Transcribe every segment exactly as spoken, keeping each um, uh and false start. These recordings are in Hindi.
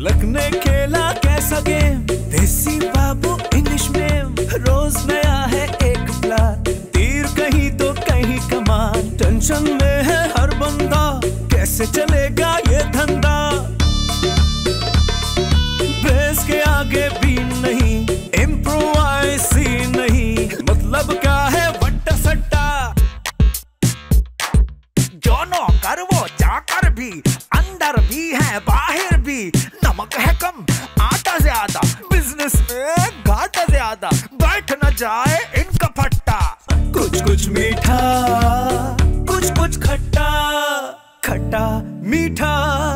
लगने खेला कैसा गेम, देसी बाबू इंग्लिश में, रोज नया है एक प्लान, तीर कहीं तो कहीं कमान, टेंशन में है हर बंदा, कैसे चलेगा ये धंधा, बेस के आगे भी नहीं, इम्प्रोवाइज ही नहीं, मतलब क्या है वट्टा सट्टा, जो नौकर वो जाकर भी, अंदर भी है बाहर भी, नमक है कम आटा ज्यादा, बिजनेस में घाटा ज्यादा, बैठ न जाए इनका फट्टा, कुछ कुछ मीठा कुछ कुछ खट्टा, खट्टा मीठा।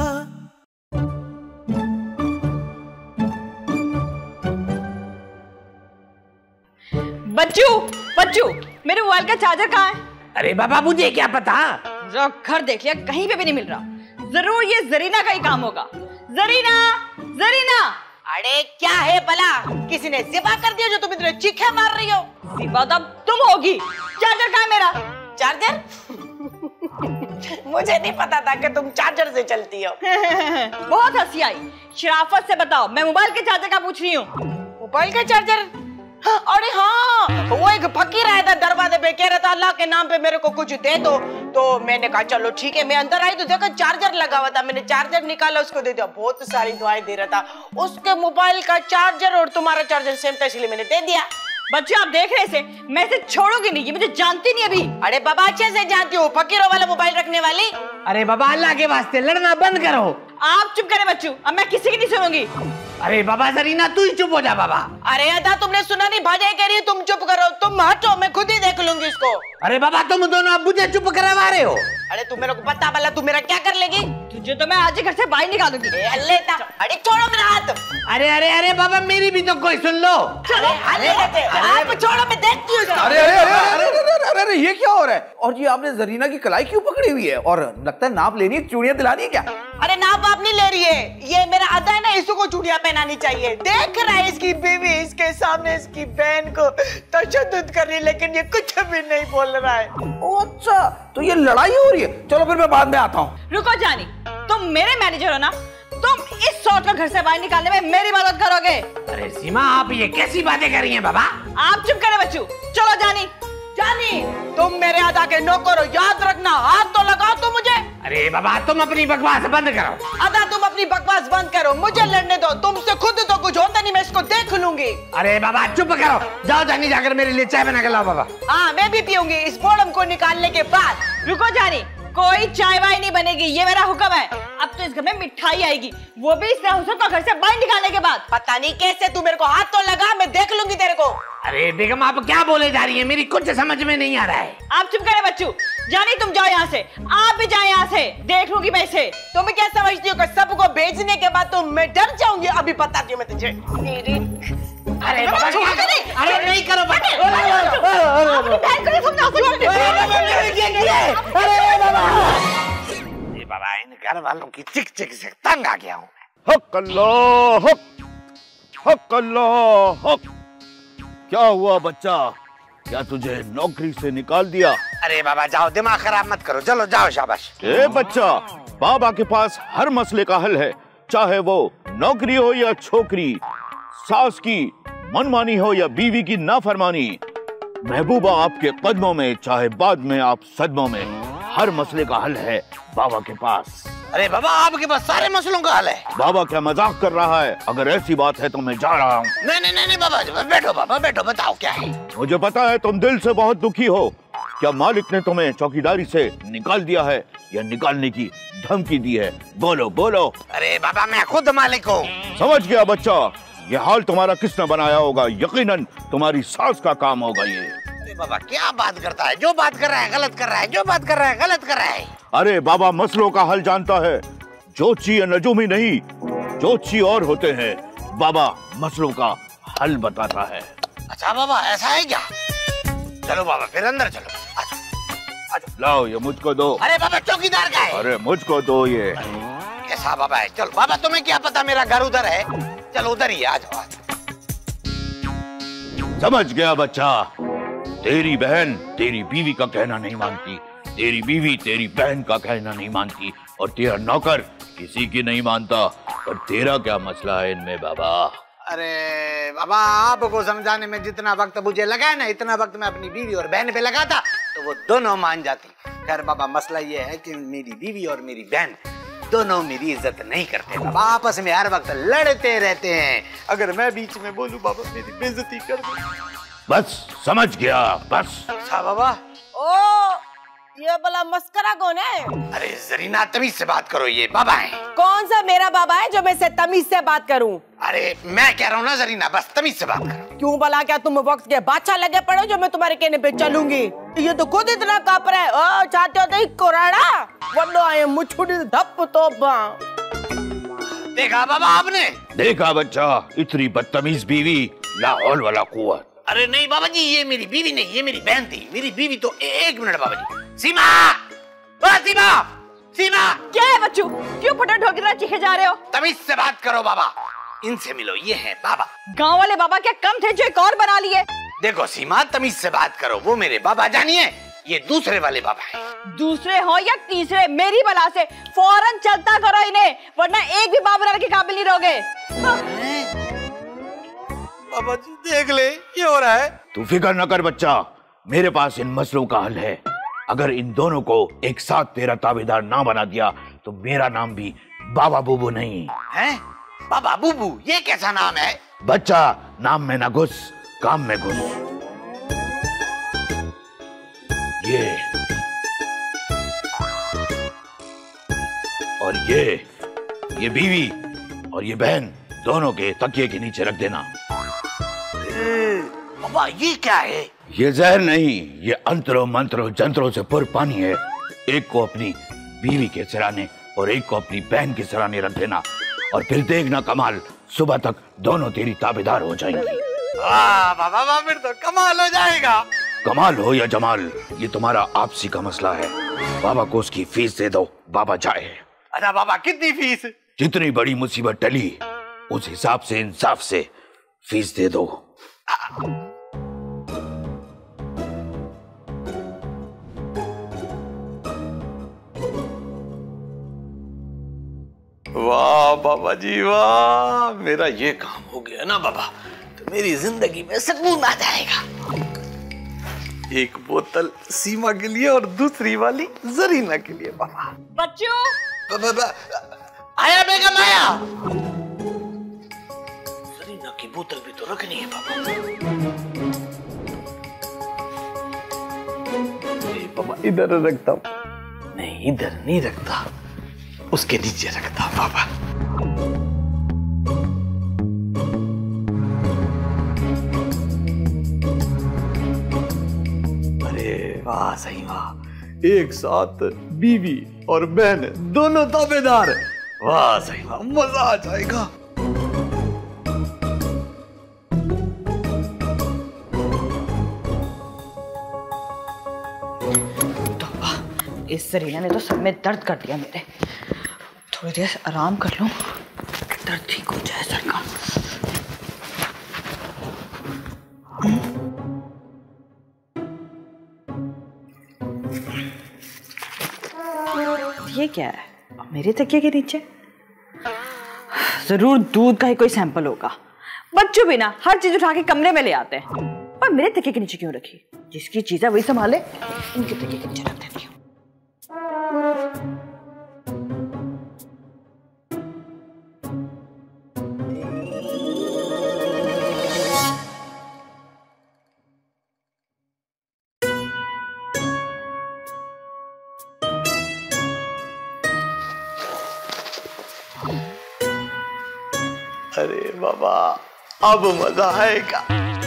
बच्चू बच्चू मेरे मोबाइल का चार्जर कहाँ है? अरे बाबा मुझे क्या पता, घर देख लिया कहीं पे भी नहीं मिल रहा, जरूर ये जरीना का ही काम होगा। जरीना जरीना, अरे क्या है भला, किसी ने जिबा कर दिया जो तुम इतने चीखे मार रही हो? जिबा तो तुम होगी। चार्जर कहाँ है मेरा? चार्जर? मुझे नहीं पता था कि तुम चार्जर से चलती हो। बहुत हंसी आई, शराफत से बताओ मैं मोबाइल के चार्जर का पूछ रही हूँ। मोबाइल का चार्जर? अरे हाँ, वो एक फकीर आया था दरवाजे पे, कह रहा था अल्लाह के नाम पे मेरे को कुछ दे दो, तो मैंने कहा चलो ठीक है। मैं अंदर आई तो देखा चार्जर लगा हुआ था, मैंने चार्जर निकाला उसको दे दिया, बहुत सारी दुआएं दे रहा था, उसके मोबाइल का चार्जर और तुम्हारा चार्जर सेम था इसलिए मैंने दे दिया। बच्चे आप देख रहे से मैं इसे छोड़ूंगी नहीं, ये मुझे जानती नहीं अभी। अरे बाबा अच्छे से जानती हूँ, फकीरों वाला मोबाइल रखने वाली। अरे बाबा अल्लाह के वास्ते लड़ना बंद करो। आप चुप करें बच्चू, अब मैं किसी की नहीं सुनूंगी। अरे बाबा जरीना तू ही चुप हो जा बाबा। अरे अदा तुमने सुना नहीं, भाजाई कह रही है तुम चुप करो, तुम हटो मैं खुद ही देख लूंगी इसको। अरे बाबा तुम दोनों अब मुझे चुप करवा रहे हो। अरे तुम मेरे को पता भला तू मेरा क्या कर लेगी? तुझे तो मैं आज ही घर से बाहर निकालूंगी। अरे छोड़ो मेरा हाथ। अरे अरे अरे बाबा मेरी भी तो कोई सुन लो। अरे अरे आप छोड़ो, मैं देखती हूँ। अरे अरे अरे अरे अरे अरे ये क्या हो रहा है? और ये आपने जरीना की कलाई क्यों पकड़ी हुई है? और लगता है नाप लेनी है, चूड़ियां दिलानी है क्या? अरे नाप आप नहीं ले रही है, ये मेरा अदा है ना, इसको चूड़ियां पहनानी चाहिए। देख रहा है इसकी बीवी इसके सामने इसकी बहन को तशद्दुद कर रही है, लेकिन ये कुछ भी नहीं बोल रहा है। अच्छा तो ये लड़ाई हो रही है, चलो फिर मैं बाद में आता हूँ। रुको जानी, तुम मेरे मैनेजर हो ना, तुम इस सौत को घर से बाहर निकालने में मेरी मदद करोगे। अरे सीमा आप ये कैसी बातें कर रही हैं बाबा? आप चुप करें बच्चू, चलो जानी। जानी तुम मेरे अदा के नौकर हो, याद रखना, हाथ तो लगाओ तो मुझे। अरे बाबा तुम अपनी बकवास बंद करो। अदा तुम अपनी बकवास बंद करो, मुझे लड़ने दो, तुमसे खुद तो कुछ होता नहीं, मैं इसको देख लूंगी। अरे बाबा चुप करो, जाओ जानी जाकर मेरे लिए चाय बना के लाओ बाबा। हाँ मैं भी पीऊंगी इस बोड़म को निकालने के बाद। रुको जानी, कोई चाय वाय नहीं बनेगी, ये मेरा हुक्म है। अब तो इस घर में मिठाई आएगी, वो भी इस राहुल को घर से बाहर निकालने के बाद। पता नहीं कैसे, तू मेरे को हाथ तो लगा, मैं देख लूंगी तेरे को। अरे बेगम आप क्या बोले जा रही है, मेरी कुछ समझ में नहीं आ रहा है। आप चुप करें बच्चू, जानी तुम जाओ यहाँ से, आप भी जाए यहाँ से, देख लूंगी मैं इसे। तुम क्या समझती हो कि सबको भेजने के बाद तो मैं डर जाऊंगी? अभी बताती हूँ मैं तुझे। अरे बाबा नहीं, अरे नहीं करो बाबा, इन घर वालों की चिक चिक से तंग आ गया हूँ। हक अल्लाह हक, हक अल्लाह हक। क्या हुआ बच्चा, क्या तुझे नौकरी से निकाल दिया? अरे बाबा जाओ, दिमाग खराब मत करो, चलो जाओ शाबाश। ए बच्चा, बाबा के पास हर मसले का हल है, चाहे वो नौकरी हो या छोकरी, सास की मनमानी हो या बीवी की नाफरमानी। महबूबा आपके कदमों में, चाहे बाद में आप सदमों में, हर मसले का हल है बाबा के पास। अरे बाबा आपके पास सारे मसलों का हल है। बाबा क्या मजाक कर रहा है? अगर ऐसी बात है तो मैं जा रहा हूँ। नहीं नहीं नहीं बाबा, बैठो बाबा बैठो, बताओ क्या है। मुझे पता है तुम दिल से बहुत दुखी हो। क्या मालिक ने तुम्हें चौकीदारी से निकाल दिया है या निकालने की धमकी दी है? बोलो बोलो। अरे बाबा मैं खुद मालिक हूँ। समझ गया बच्चा, ये हाल तुम्हारा किसने बनाया होगा? यकीनन तुम्हारी सास का काम होगा ये। अरे बाबा क्या बात करता है, जो बात कर रहा है गलत कर रहा है, जो बात कर रहा है गलत कर रहा है। अरे बाबा मसलों का हल जानता है, जोची या नजूमी नहीं, जोची और होते हैं। बाबा मसलों का हल बताता है। अच्छा बाबा ऐसा है क्या? चलो बाबा फिर अंदर चलो। अच्छा, अच्छा। लाओ ये मुझको दो। अरे बाबा चौकीदार का है। अरे मुझको दो ये। कैसा बाबा है? चलो बाबा तुम्हें क्या पता मेरा घर उधर है, चलो उधर ही आ जाओ। समझ गया बच्चा, तेरी बहन तेरी बीवी का कहना नहीं मानती, तेरी बीवी तेरी बहन का कहना नहीं मानती, और तेरा नौकर किसी की नहीं मानता। पर तेरा क्या मसला है इनमें बाबा? अरे बाबा, आपको समझाने में जितना वक्त मुझे लगा है ना, इतना वक्त मैं अपनी बीवी और बहन पे लगाता तो वो दोनों मान जाती। खैर बाबा, मसला ये है कि मेरी बीवी और मेरी बहन दोनों मेरी इज्जत नहीं करते बाबा, आपस में हर वक्त लड़ते रहते हैं। अगर मैं बीच में बोलूं बाबा, मेरी बेइज्जती कर दूं। बस समझ गया, बस। अच्छा बाबा। ओ, ये भला मस्करा कौन है? अरे जरीना, तमीज से बात करो, ये बाबा है। कौन सा मेरा बाबा है जो मैं से तमीज से बात करूं? अरे मैं कह रहा हूँ ना जरीना, बस तमीज से बात करो। क्यों भला, क्या तुम वक्त के बादशाह लगे पड़े जो मैं तुम्हारे कहने पे चलूंगी? ये तो खुद इतना कांप रहा है। ओ, चाहते हो तो कोराड़ा वड्डो आए मुछुड़ी धप तो देखा बाबा आपने? देखा बच्चा, इतनी बदतमीज बीवी, लाहौल वाला कुव्वत। अरे नहीं बाबा जी, ये मेरी बीवी नहीं, ये मेरी बहन थी। मेरी बीवी तो एक मिनट बाबा जी। सीमा, ओ सीमा, सीमा। क्या है बच्चू, क्यों फटा ठोकरा चीखे जा रहे हो? तमीज से बात करो बाबा, इनसे मिलो, ये है बाबा। गांव वाले बाबा क्या कम थे जो एक और बना लिए? देखो सीमा, तमीज से बात करो, वो मेरे बाबा जानिए, ये दूसरे वाले बाबा हैं। दूसरे हो या तीसरे, मेरी बला से फौरन चलता करो इन्हें, वरना एक भी बाप बनाने के काबिल नहीं रहोगे। बाबा जी देख ले, ये हो रहा है। तू फिक्र न कर बच्चा, मेरे पास इन मसलों का हल है। अगर इन दोनों को एक साथ तेरा ताबेदार ना बना दिया तो मेरा नाम भी बाबा बुबू नहीं है। बाबा बुबू, ये कैसा नाम है? बच्चा, नाम में ना घुस, काम में घुस। ये और ये ये बीवी और ये बहन दोनों के तकिए के नीचे रख देना। बाबा ये क्या है? ये जहर नहीं, ये अंतरों मंत्रों जंत्रों से पुर पानी है। एक को अपनी बीवी के सिराने और एक को अपनी बहन के सिराने रख देना, और फिर देखना कमाल, सुबह तक दोनों तेरी ताबेदार हो जाएंगी। वाह बाबा वाह, फिर तो कमाल हो जाएगा। कमाल हो या जमाल, ये तुम्हारा आपसी का मसला है। बाबा को उसकी फीस दे दो, बाबा जाए। अच्छा बाबा, कितनी फीस? जितनी बड़ी मुसीबत टली उस हिसाब से इंसाफ से फीस दे दो। वाह बाबा जी वाह, मेरा ये काम हो गया ना बाबा तो मेरी जिंदगी में सुकून आ जाएगा। एक बोतल सीमा के लिए और दूसरी वाली जरीना के लिए बाबा। बच्चू, बाबा, बा, आया बेगम आया। जरीना की बोतल भी तो रखनी है बाबा। बाबा इधर रखता हूँ। नहीं इधर नहीं रखता, उसके नीचे रखता हूँ बाबा। अरे वाह सही वाह, एक साथ बीवी और बहन दोनों ताबेदार। वाह सही वाह, मजा आ जाएगा। इस जरीना ने तो सब में दर्द कर दिया मेरे। थोड़ी देर आराम कर लूं, दर्द ठीक हो जाए सर का। ये क्या है मेरे तकिए के नीचे? जरूर दूध का ही कोई सैंपल होगा। बच्चों भी ना हर चीज उठा के कमरे में ले आते हैं, पर मेरे तकिए के नीचे क्यों रखी? जिसकी चीज है वही संभाले, इनके तकिए के नीचे रख देती हूँ। अरे बाबा अब मजा आएगा।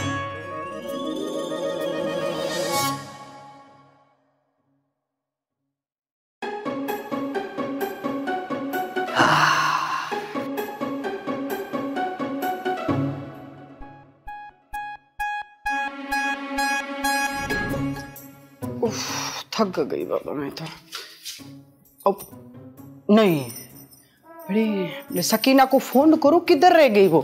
थक गई बाबा मैं तो। अब नहीं, अरे सकीना को फोन करो, किधर रह गई वो?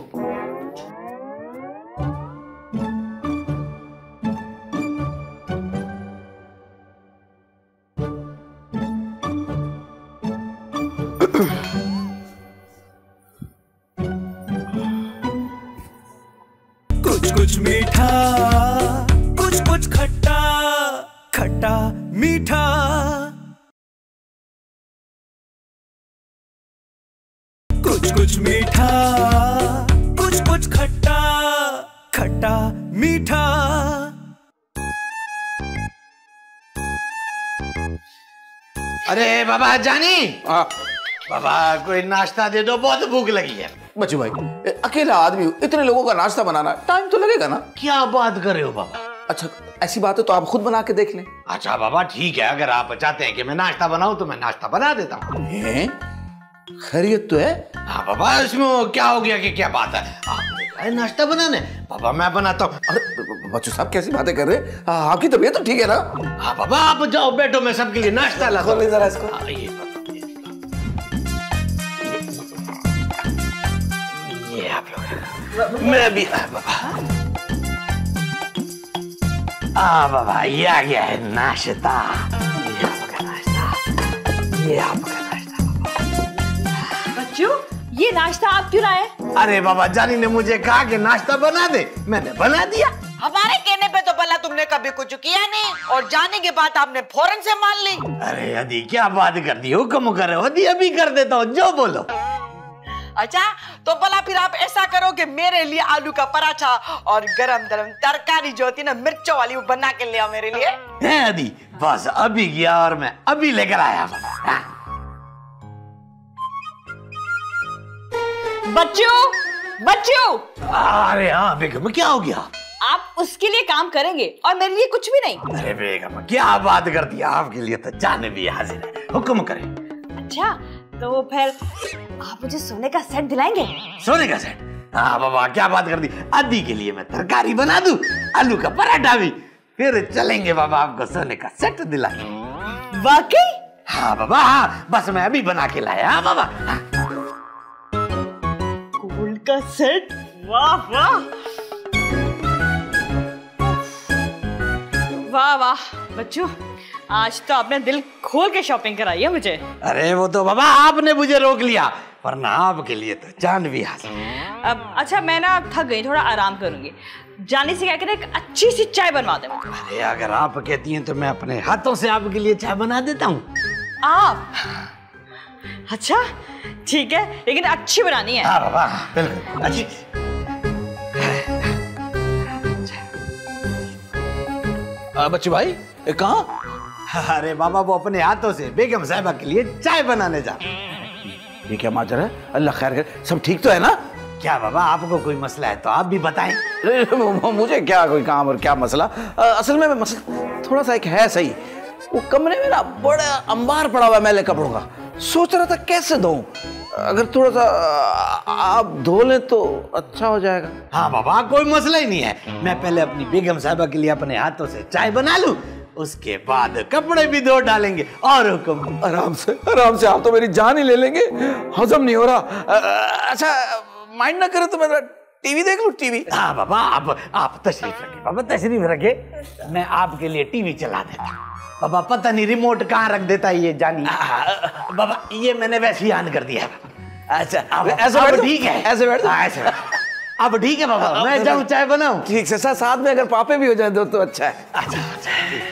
कुछ मीठा, कुछ कुछ खट्टा, खट्टा मीठा। कुछ कुछ मीठा, कुछ कुछ खट्टा, खट्टा मीठा। अरे बाबा जानी, हाँ बाबा कोई नाश्ता दे दो, बहुत भूख लगी है। बच्चू भाई, अकेला आदमी हूँ, इतने लोगों का नाश्ता बनाना टाइम तो लगेगा ना। क्या बात कर रहे हो बाबा? अच्छा ऐसी बात है तो आप खुद बना के देख लें। अच्छा बाबा ठीक है, अगर आप चाहते हैं कि मैं नाश्ता बनाऊं तो मैं नाश्ता बना देता हूँ। खैरियत तो है? हाँ बाबा, इसमें क्या हो गया कि क्या बात है, आपने कहा है नाश्ता बनाने, बाबा मैं बनाता हूँ। अरे बच्चू साहब कैसी बातें कर रहे हैं, आपकी तबीयत तो ठीक है ना? हाँ बाबा आप जाओ बैठो, मैं सबके लिए नाश्ता लाता हूँ। जरा इसको। हाँ, ये ये आप लोग, मैं भी आ, बाबा आ बाबा ये आ गया है नाश्ता, ये आपका नाश्ता, ये आपका नाश्ता। बच्चों ये नाश्ता आप क्यों लाए? अरे बाबा जानी ने मुझे कहा कि नाश्ता बना दे, मैंने बना दिया। हमारे कहने पे तो भला तुमने कभी कुछ किया नहीं, और जाने के बाद आपने फौरन से मान ली। अरे अदी क्या बात कर दी, हुक्म करो अदी, अभी कर देता हूँ, जो बोलो। अच्छा तो भला फिर आप ऐसा करो कि मेरे लिए आलू का पराठा और गरम गरम तरकारी जो होती है ना मिर्चों वाली, वो बना के ले आओ मेरे लिए। है अदी, बस अभी गया और मैं अभी लेकर आया। हाँ। बच्चों बच्चों, अरे हाँ बेगम क्या हो गया? आप उसके लिए काम करेंगे और मेरे लिए कुछ भी नहीं। अरे बेगम क्या बात कर दी, आपके लिए तो जाने भी हाजिर है, हुक्म करें। अच्छा तो फिर आप मुझे सोने का सेट दिलाएंगे? सोने का सेट? हाँ बाबा क्या बात कर दी, आदि के लिए मैं तरकारी बना दूं, आलू का पराठा भी, फिर चलेंगे बाबा आपको सोने का सेट दिलाएंगे। वाकई? हाँ बाबा हाँ, बस मैं अभी बना के लाया। हाँ बाबा हाँ। गोल्ड का सेट, वाह वाह वाह वाह। बच्चों आज तो आपने दिल खोल के शॉपिंग कराई है मुझे। अरे वो तो बाबा आपने मुझे रोक लिया, वरना आपके लिए तो जान भी हाजिर। अब अच्छा मैं ना थक गई, थोड़ा आराम करूंगी, जाने से क्या करें एक अच्छी सी चाय बनवा दे मुझे। अरे अगर आप कहती हैं तो मैं अपने हाथों से आपके लिए चाय बना देता हूँ। आप? अच्छा ठीक है, लेकिन अच्छी बनानी है। हाँ बाबा बिल्कुल अच्छी। बच्चू भाई कहाँ? अरे बाबा वो अपने हाथों से बेगम साहिबा के लिए चाय बनाने जा। ये क्या माजरा है? अल्लाह खैर करे, सब ठीक तो है ना? क्या बाबा आपको कोई मसला है तो आप भी बताएं। मुझे क्या कोई काम और क्या मसला, असल में मसला थोड़ा सा एक है सही, वो कमरे में ना बड़ा अंबार पड़ा हुआ है मैले कपड़ों का, सोच रहा था कैसे धोऊं, अगर थोड़ा सा आप धो लें तो अच्छा हो जाएगा। हाँ बाबा कोई मसला ही नहीं है, मैं पहले अपनी बेगम साहिबा के लिए अपने हाथों से चाय बना लूं, उसके बाद कपड़े भी धो डालेंगे और हुक्म। आराम से आराम से, आप तो मेरी जान ही ले लेंगे, हजम नहीं हो रहा। अच्छा माइंड ना करे तो मैं टीवी देख लूं? टीवी? हाँ बाबा आप आप तशरीफ रखे, बाबा तशरीफ रखे, मैं आपके लिए टीवी चला देता हूँ। बाबा पता नहीं रिमोट कहाँ रख देता है ये जानी। बाबा ये मैंने वैसे ही ऑन कर दिया है। अच्छा ऐसे बैठ, ठीक है, ऐसे बैठ, ऐसे अब ठीक है बाबा, मैं जाऊँ चाय बनाऊँ? ठीक से साथ साथ में अगर पापे भी हो जाए दो तो अच्छा है। अच्छा अच्छा।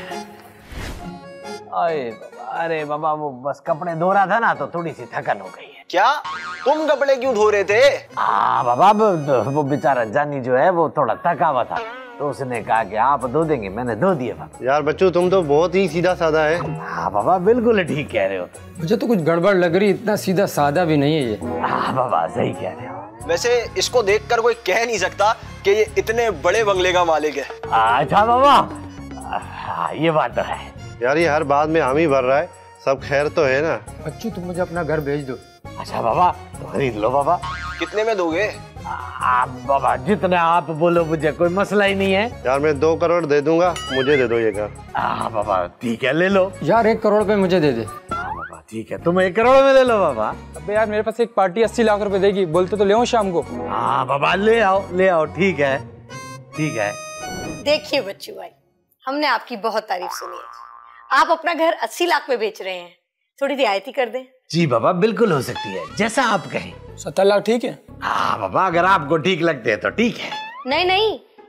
अरे बाबा, अरे बाबा वो बस कपड़े धो रहा था ना तो थोड़ी सी थकन हो गई है। क्या तुम कपड़े क्यों धो रहे थे? हाँ बाबा वो बेचारा जानी जो है वो थोड़ा थका हुआ था तो उसने कहा कि आप धो देंगे, मैंने धो दिए बाबा। यार बच्चों तुम तो बहुत ही सीधा साधा है। हाँ बाबा बिल्कुल ठीक कह रहे हो। मुझे तो कुछ गड़बड़ लग रही, इतना सीधा साधा भी नहीं है ये। हाँ बाबा सही कह रहे हो। वैसे इसको देखकर कोई कह नहीं सकता कि ये इतने बड़े बंगले का मालिक है। अच्छा बाबा हाँ ये बात तो है। यार ये हर बात में हामी भर रहा है, सब खैर तो है ना? बच्चू तुम मुझे अपना घर भेज दो। अच्छा बाबा तो खरीद लो बाबा। कितने में दोगे? आप बाबा जितना आप बोलो, मुझे कोई मसला ही नहीं है। यार मैं दो करोड़ दे दूंगा, मुझे दे दो ये घर। हाँ बाबा ठीक है ले लो। यार एक करोड़ रुपए मुझे दे दे। हाँ बाबा ठीक है, तुम एक करोड़ में ले लो बाबा। अबे यार मेरे पास एक पार्टी अस्सी लाख रुपए देगी, बोलते तो ले आओ शाम को। हाँ बाबा ले आओ ले आओ, ठीक है ठीक है। देखिए बच्चू भाई, हमने आपकी बहुत तारीफ सुनी है, आप अपना घर अस्सी लाख में बेच रहे हैं, थोड़ी रियायती कर दें। जी बाबा बिल्कुल हो सकती है, जैसा आप कहें। सत्तर लाख ठीक है? हाँ बाबा अगर आपको ठीक लगते हैं तो ठीक है। नहीं नहीं,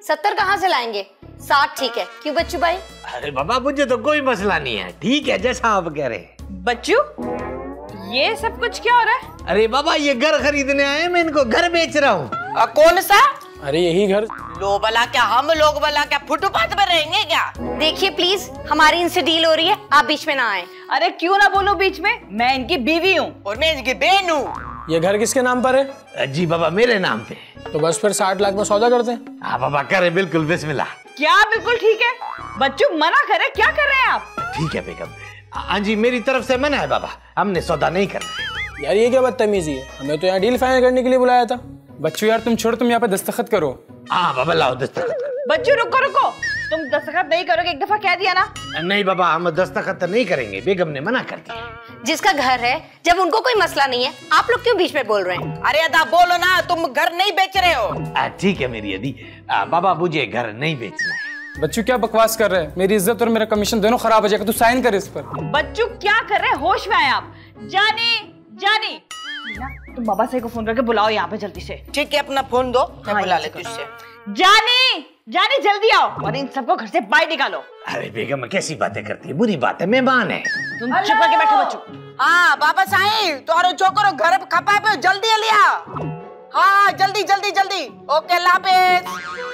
सत्तर कहाँ से लाएंगे? साठ ठीक है, क्यों बच्चू भाई? अरे बाबा मुझे तो कोई मसला नहीं है, ठीक है जैसा आप कह रहे हैं। बच्चू ये सब कुछ क्या हो रहा है? अरे बाबा ये घर खरीदने आए, मैं इनको घर बेच रहा हूँ। कौन सा? अरे यही घर। लो भला क्या हम लोग भला क्या फुटपाथ पे रहेंगे क्या? देखिए प्लीज, हमारी इनसे डील हो रही है, आप बीच में ना आए। अरे क्यों ना बोलो बीच में, मैं इनकी बीवी हूँ। और मैं इनकी बहन हूँ। ये घर किसके नाम पर है? जी बाबा मेरे नाम पे। तो बस फिर साठ लाख में सौदा करते हैं। हाँ बाबा करे, बिल्कुल बिस्मिल्लाह। क्या बिल्कुल ठीक है? बच्चू मना करे, क्या कर रहे हैं आप? ठीक है बेगम। हाँ जी मेरी तरफ से मना है बाबा, हमने सौदा नहीं करना। यार ये क्या बदतमीजी है, हमें तो यहाँ डील फाइनल करने के लिए बुलाया था। बच्चू यार तुम छोड़, तुम यहाँ पे दस्तखत करो। हाँ बाबा लाओ दस्तखत। बच्चू रुको रुको, तुम दस्तखत नहीं करोगे, एक दफा कह दिया ना। नहीं बाबा हम दस्तखत नहीं करेंगे, बेगम ने मना कर दिया। जिसका घर है, जब उनको कोई मसला नहीं है, आप लोग क्यों बीच में बोल रहे हैं? अरे अदा बोलो ना, तुम घर नहीं बेच रहे हो। ठीक है मेरी अदी, बाबा मुझे घर नहीं बेचना है। बच्चू क्या बकवास कर रहे हैं, मेरी इज्जत और मेरा कमीशन दोनों खराब हो जाएगा, तू साइन कर इस पर। बच्चू क्या कर रहे हैं, होश में आए आप? जानी जानी तुम बाबा से को फोन करके बुलाओ यहाँ पे जल्दी से। ठीक है अपना फोन दो, मैं हाँ, बुला लेती हूँ उससे। जानी जानी जल्दी आओ और इन सबको घर से बाहर निकालो। अरे बेगम कैसी बातें करती है, बुरी बात है, मेहमान है। तुम चुप करके बैठो बच्चू। हाँ बाबा साईं तुम्हारो छोकरो घर खपा पे जल्दी लिया। हाँ जल्दी जल्दी जल्दी। ओके लापेस।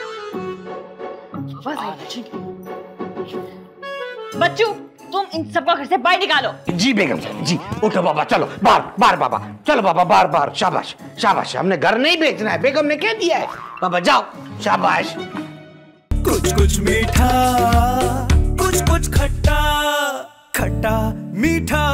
बच्चू तुम इन सबको घर से बाहर निकालो। जी बेगम साहब जी, उठो बाबा चलो बाहर बाहर बाबा, चलो बाबा बाहर बाहर। शाबाश शाबाश, हमने घर नहीं बेचना है, बेगम ने कह दिया है। बाबा जाओ शाबाश। कुछ कुछ मीठा कुछ कुछ खट्टा, खट्टा मीठा।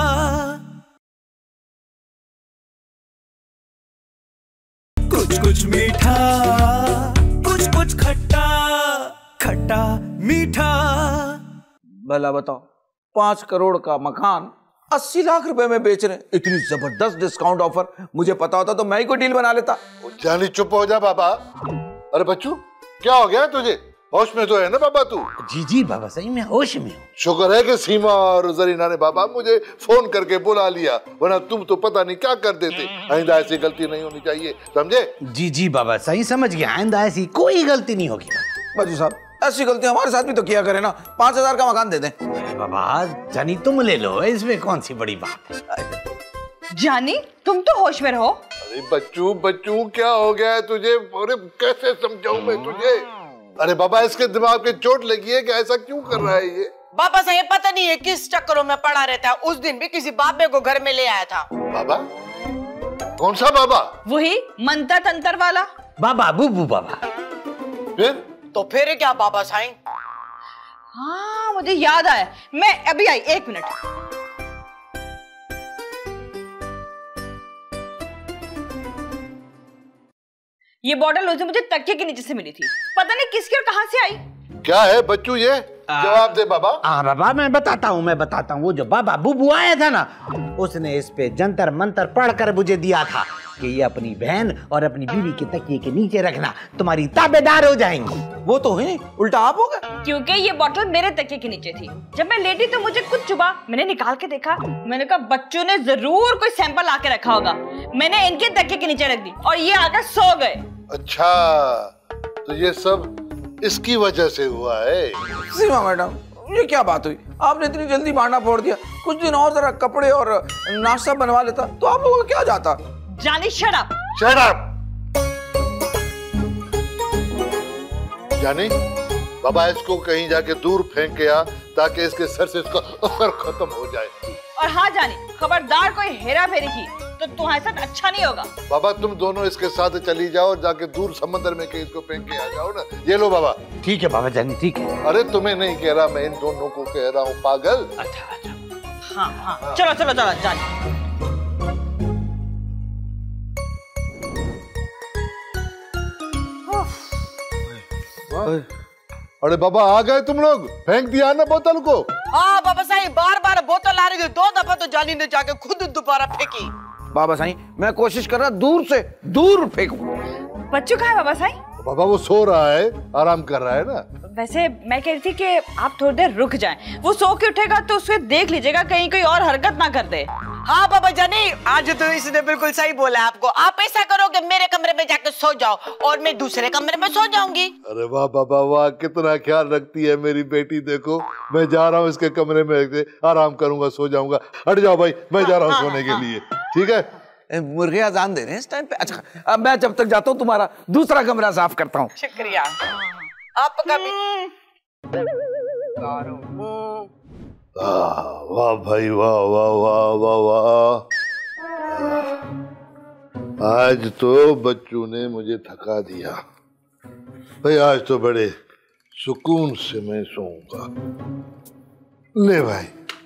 कुछ कुछ मीठा कुछ कुछ खट्टा, खट्टा मीठा। भला बताओ, पांच करोड़ का मकान अस्सी लाख रुपए में बेच रहे हैं, इतनी जबरदस्त डिस्काउंट ऑफर। मुझे पता होता तो मैं ही कोई डील बना लेता। जानी चुप हो जा बाबा। अरे बच्चू क्या हो गया तुझे, होश में तो है ना बाबा तू? जी जी बाबा सही में होश में हूँ। शुक्र है कि सीमा और जरीना ने बाबा मुझे फोन करके बुला लिया, वरना तुम तो पता नहीं क्या कर देते। आइंदा ऐसी गलती नहीं होनी चाहिए, समझे? जी जी बाबा सही समझ गया, आइंदा ऐसी कोई गलती नहीं होगी। बाजू साहब ऐसी गलती हमारे साथ भी तो किया करे ना, पांच हजार का मकान दे दें। अरे बाबा जानी तुम ले लो, इसमें कौन सी बड़ी बात है। जानी तुम तो होश में रहो। अरे बच्चू बच्चू क्या हो गया है तुझे? अरे कैसे समझाऊं मैं तुझे? अरे बाबा इसके दिमाग पे चोट लगी है कि ऐसा क्यों कर रहा है ये? बाबा साईं पता नहीं है किस चक्करों में पड़ा रहता है। उस दिन भी किसी बाबे को घर में ले आया था। बाबा? कौन सा बाबा? वही मंत्र तंत्र वाला बाबा बुबू बाबा। फिर तो फिर क्या बाबा साईं? हाँ मुझे याद आया, मैं अभी आई, एक मिनट। ये बॉटल उस दिन मुझे तकिए के नीचे से मिली थी, पता नहीं किसकी और कहां से आई। क्या है बच्चू ये? जवाब दे बाबा। हाँ बाबा मैं बताता हूँ मैं बताता हूँ। वो जो बाबा बुबू आया था ना, उसने इस पे जंतर मंतर पढ़कर मुझे दिया था कि ये अपनी बहन और अपनी बीवी के तकिए के नीचे रखना, तुम्हारी ताबेदार हो जाएंगी। वो तो है, उल्टा आप हो गए। क्योंकि ये बोतल मेरे तकिए के नीचे थी। जब मैं लेटी तो मुझे कुछ चुभा, मैंने निकाल के देखा, मैंने कहा बच्चों ने जरूर कोई सैंपल आके रखा होगा। मैंने इनके तकिए के नीचे रख दी और ये आकर सो गए। अच्छा तो ये सब इसकी वजह से हुआ है? सीमा मैडम ये क्या बात हुई, आपने इतनी जल्दी भांडा फोड़ दिया। कुछ दिन और जरा कपड़े और नाश्ता बनवा लेता तो आप लोगों को क्या जाता। जानी शट अप। Shut up. जानी बाबा इसको कहीं जाके दूर फेंक के आ, ताकि इसके सर से इसका असर खत्म हो जाए। और हाँ जानी खबरदार कोई हेरा फेरी की तो तुम्हारे साथ अच्छा नहीं होगा। बाबा तुम दोनों इसके साथ चली जाओ और जाके दूर समंदर में के इसको फेंक के आ जाओ ना। ये लो बाबा। ठीक है बाबा जानी ठीक है। अरे तुम्हें नहीं कह रहा, मैं इन दोनों को कह रहा हूँ पागल। अच्छा अच्छा हाँ हाँ चलो चलो चलो जानी। अरे बाबा आ गए तुम लोग, फेंक दिया ना बोतल को? हाँ बाबा साईं बार बार बोतल आ रही थी, दो दफा तो जानी ने जाके खुद दोबारा फेंकी। बाबा साईं मैं कोशिश कर रहा दूर से दूर फेंकूं। बच्चू कहाँ है बाबा साईं? बाबा वो सो रहा है, आराम कर रहा है ना। वैसे मैं कह रही थी कि आप थोड़ी देर रुक जाएं। वो सो के उठेगा तो उसे देख लीजिएगा कहीं कोई और हरकत ना कर दे। हाँ बाबा जानी, आज तो इसने बिल्कुल सही बोला आपको। आप ऐसा करो कि मेरे कमरे में जाकर सो जाओ और मैं दूसरे कमरे में सो जाऊंगी। अरे वाह बाबा वाह, कितना ख्याल रखती है मेरी बेटी। देखो मैं जा रहा हूँ इसके कमरे में, आराम करूंगा, सो जाऊंगा। हट जाओ भाई, मैं जा रहा हूँ सोने के लिए। ठीक है, मुर्गे अजान दे रहे हैं इस टाइम पे। अच्छा, अब मैं जब तक जाता हूँ तुम्हारा दूसरा कमरा साफ करता हूँ। शुक्रिया आपका भी। वाह भाई वाह वाह वाह वाह वाह। आज तो बच्चों ने मुझे थका दिया भाई। आज तो बड़े सुकून से मैं सोऊंगा। ले भाई।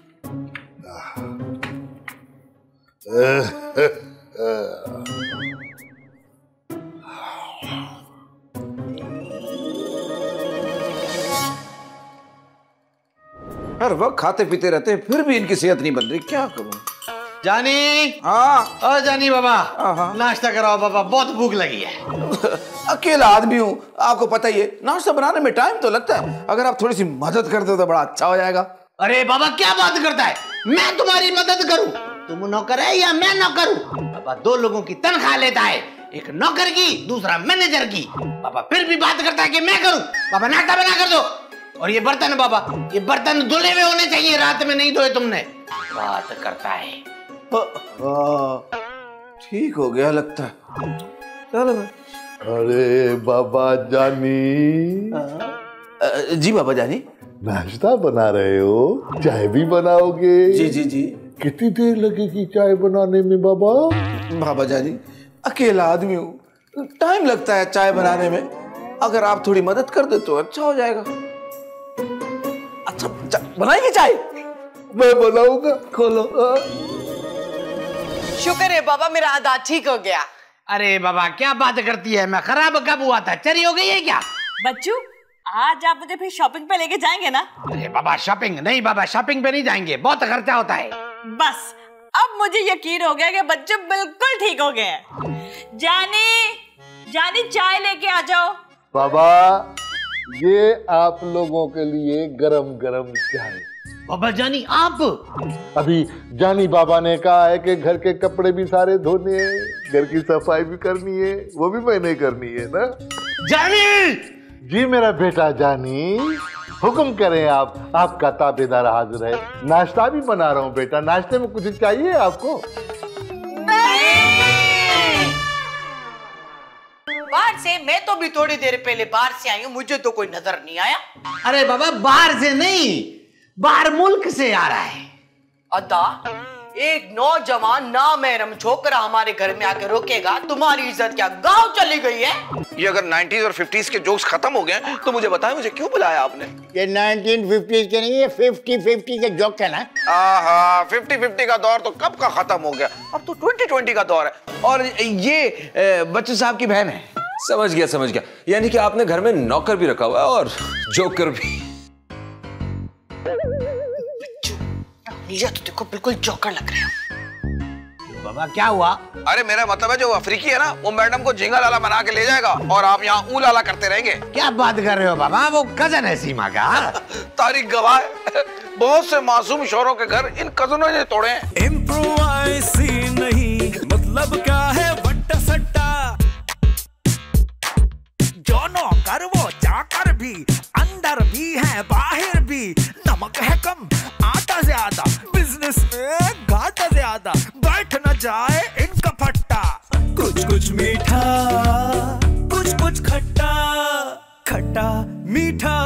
हर वक्त खाते पीते रहते हैं, फिर भी इनकी सेहत नहीं बन रही। क्या करूं? जानी, हाँ ओ जानी बाबा, नाश्ता कराओ बाबा, बहुत भूख लगी है। अकेला आदमी हूँ, आपको पता ही है, नाश्ता बनाने में टाइम तो लगता है। अगर आप थोड़ी सी मदद कर दो तो बड़ा अच्छा हो जाएगा। अरे बाबा क्या बात करता है, मैं तुम्हारी मदद करूं? तुम नौकर है या मैं नौकर हूं? बाबा दो लोगों की तनख्वाह लेता है, एक नौकर की, दूसरा मैनेजर की। बाबा फिर भी बात करता है कि मैं करूं। बाबा नाश्ता बना कर दो। और ये बर्तन बाबा, ये बर्तन धुले हुए होने चाहिए, रात में नहीं धोए तुमने। बात करता है। ठीक हो गया लगता है। चलो। अरे बाबा जानी। जी बाबा जानी। नाश्ता बना रहे हो, चाय भी बनाओगे? जी जी जी। कितनी देर लगेगी चाय बनाने में बाबा? बाबा जानी अकेला आदमी हूँ, टाइम लगता है चाय बनाने में। अगर आप थोड़ी मदद कर दे तो अच्छा हो जाएगा। अच्छा बनाएंगे चाय? मैं बनाऊंगा। खोलो। शुक्र है बाबा, मेरा आधा ठीक हो गया। अरे बाबा क्या बात करती है, मैं खराब कब हुआ था? चरी हो गई है क्या? बच्चू आज आप मुझे फिर शॉपिंग पे लेके जाएंगे ना? अरे बाबा शॉपिंग नहीं बाबा, शॉपिंग पे नहीं जाएंगे, बहुत खर्चा होता है। बस अब मुझे यकीन हो गया कि बच्चे बिल्कुल ठीक हो गए हैं। जानी, जानी चाय लेके आ जाओ। बाबा ये आप लोगों के लिए गरम गरम चाय। बाबा जानी आप? अभी जानी बाबा ने कहा है कि घर के कपड़े भी सारे धोने हैं, घर की सफाई भी करनी है, वो भी मैंने करनी है ना। जानी जी मेरा बेटा जानी, हुक्म करें आप, आपका ताबेदार हाजिर है। नाश्ता भी बना रहा हूँ बेटा, नाश्ते में कुछ चाहिए आपको? बाहर से, मैं तो भी थोड़ी देर पहले बाहर से आई हूँ, मुझे तो कोई नजर नहीं आया। अरे बाबा बाहर से नहीं, बाहर मुल्क से आ रहा है। अदा एक नौजवान ना महरम छोकरा हमारे घर में आके रोकेगा, तुम्हारी इज्जत क्या गांव चली गई है? ये अगर नाइंटीज़ और फिफ्टीज़ के जोक्स खत्म हो गए तो मुझे बताएं, मुझे क्यों बुलाया आपने? ये नाइनटीन फिफ्टीज़ के नहीं, ये फिफ्टी फिफ्टी के जोक है ना। आहा, फिफ्टी फिफ्टी का दौर तो कब का खत्म हो गया, अब तो ट्वेंटी ट्वेंटी का दौर है। और ये बच्चू साहब की बहन है। समझ गया समझ गया, यानी कि आपने घर में नौकर भी रखा हुआ है और जोकर भी। ये तो देखो बिल्कुल जोकर लग रहे हो। बाबा क्या हुआ? अरे मेरा मतलब है जो अफ्रीकी है ना, वो मैडम को झींगा लाला बना के ले जाएगा और आप यहाँ ऊ लाला करते रहेंगे। क्या बात कर रहे हो बाबा, वो कजन है सीमा का। तारीख गवाह है, बहुत से मासूम शोरों के घर इन कजनों ने तोड़े हैं। इम्प्रोवाइज़ी नहीं, मतलब क्या है वट्टा सट्टा। जो नौकर वो चाकर भी, अंदर भी है बाहर भी। नमक है कम आटा ज्यादा, बिजनेस में घाटा ज्यादा। बैठ न जाए इनका फट्टा। कुछ कुछ मीठा, कुछ कुछ खट्टा, खट्टा मीठा